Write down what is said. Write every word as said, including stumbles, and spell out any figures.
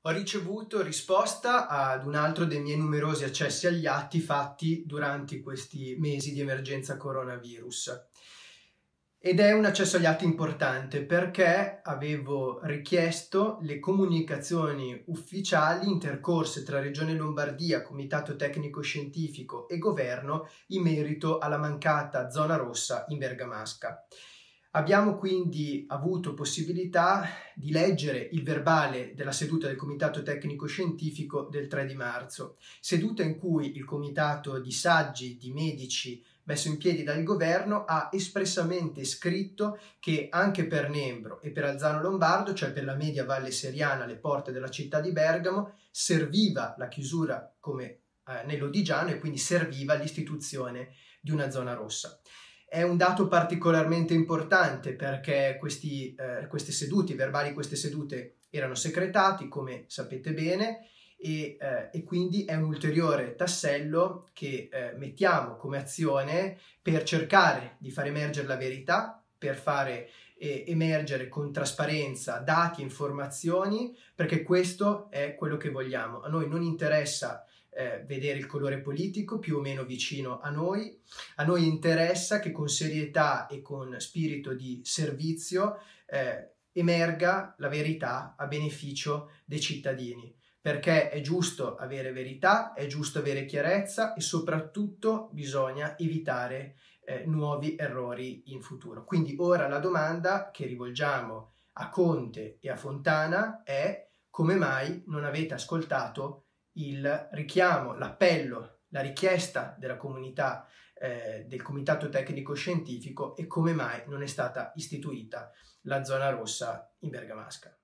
Ho ricevuto risposta ad un altro dei miei numerosi accessi agli atti fatti durante questi mesi di emergenza coronavirus. Ed è un accesso agli atti importante perché avevo richiesto le comunicazioni ufficiali intercorse tra Regione Lombardia, Comitato Tecnico Scientifico e Governo in merito alla mancata zona rossa in Bergamasca. Abbiamo quindi avuto possibilità di leggere il verbale della seduta del Comitato Tecnico Scientifico del tre di marzo, seduta in cui il Comitato di saggi, di medici, messo in piedi dal governo, ha espressamente scritto che anche per Nembro e per Alzano Lombardo, cioè per la media Valle Seriana alle porte della città di Bergamo, serviva la chiusura come eh, nell'Odigiano e quindi serviva l'istituzione di una zona rossa. È un dato particolarmente importante perché questi, eh, queste sedute, i verbali di queste sedute erano secretati, come sapete bene, e, eh, e quindi è un ulteriore tassello che eh, mettiamo come azione per cercare di far emergere la verità, per fare eh, emergere con trasparenza dati e informazioni, perché questo è quello che vogliamo. A noi non interessa eh, vedere il colore politico più o meno vicino a noi, a noi interessa che con serietà e con spirito di servizio eh, emerga la verità a beneficio dei cittadini, perché è giusto avere verità, è giusto avere chiarezza e soprattutto bisogna evitare eh, nuovi errori in futuro. Quindi ora la domanda che rivolgiamo a Conte e a Fontana è: come mai non avete ascoltato il richiamo, l'appello, la richiesta della comunità eh, del Comitato Tecnico Scientifico, e come mai non è stata istituita la zona rossa in Bergamasca?